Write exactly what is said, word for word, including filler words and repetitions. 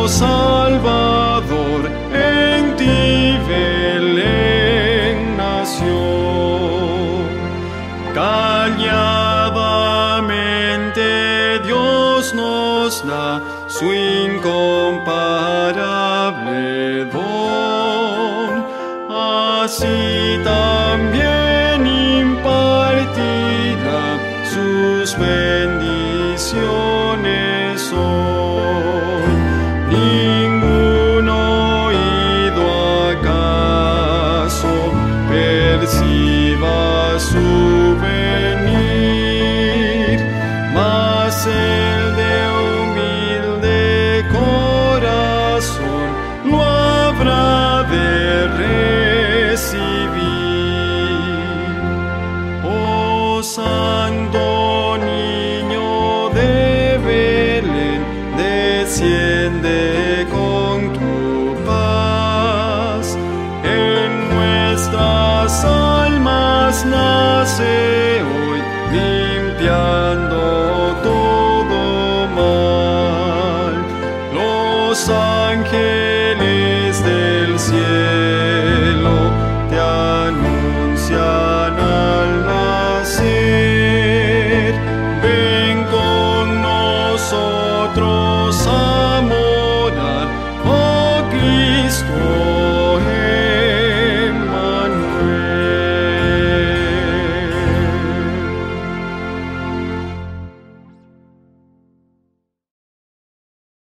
Salvador, en ti Belén nació. Calladamente Dios nos da su incomparable don, así también impartirá sus bendiciones hoy. Ningún oído acaso perciba su venir, mas el de humilde corazón lo habrá de recibir. Oh Santo Niño de Belén, desciende con tu paz, en nuestras almas nace hoy, limpiando todo mal. Los ángeles